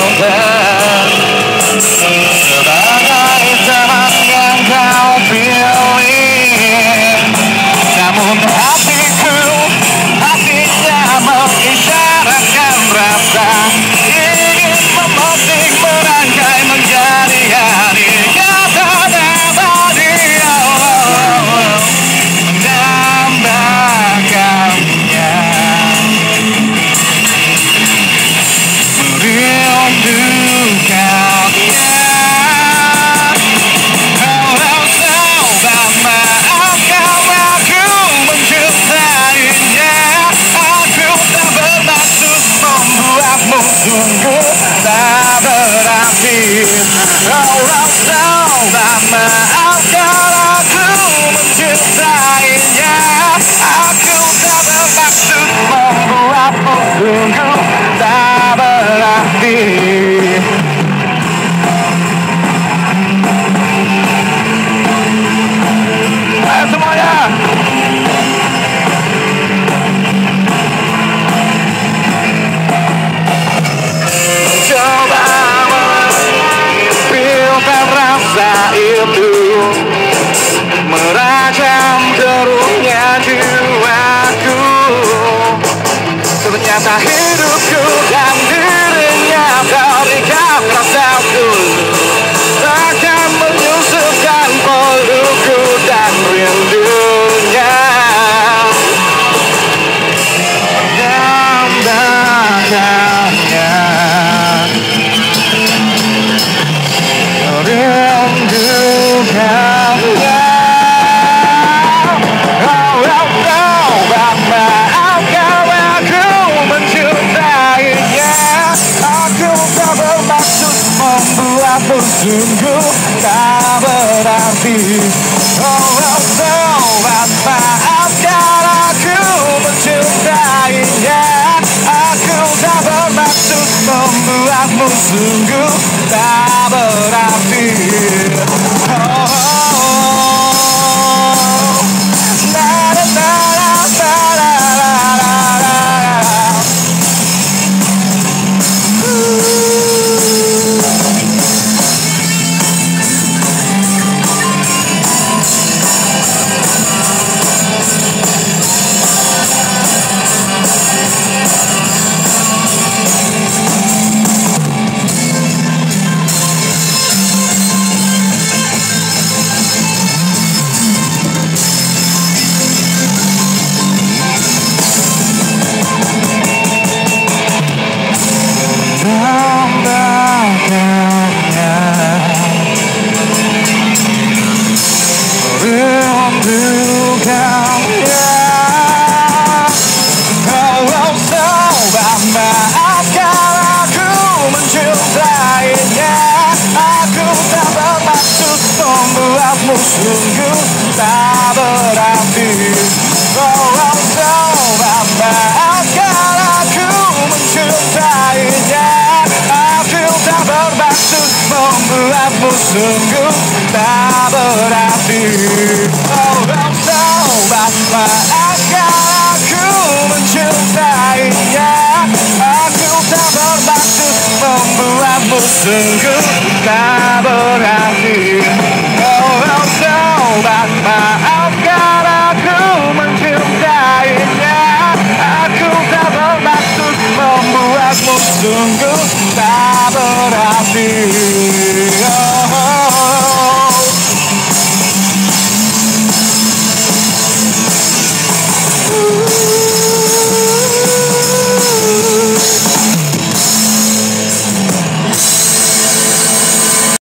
sebagai teman yang kau pilih. Namun hatinya mengisyaratkan rasa ingin memetik merangkai menjadi hari kata abadi, mendambakannya, merindukannya. Kalau sobat maafkan aku mencintainya, aku tak bermaksud membuatmu sungguh tak berarti. Kalau sobat maafkan aku mencintainya, aku tak bermaksud membuatmu sungguh tak berarti. Ayo semuanya. Coba menyipilkan rasa itu, merajam keruhnya jiwaku. Ternyata hidupku dan dirinya terikat rasa dulu, takkan menyusupkan pelukku dan rindunya. Mendambakannya, merindukannya. Kalau sobat maafkan aku mencintainya, aku tak bermaksud membuatmu sungguh tak berarti. Kalau sobat maafkan aku mencintainya, aku tak bermaksud membuatmu sungguh tak berarti. Kalau sobat maafkan aku mencintainya, aku tak bermaksud membuatmu sungguh tak berarti. Kalau sobat maafkan aku mencintainya, aku tak bermaksud membuatmu sungguh tak berarti. Kalau sobat maafkan aku mencintainya, aku tak bermaksud membuatmu sungguh tak berarti. Kalau sobat maafkan aku mencintainya, aku tak bermaksud membuatmu sungguh tak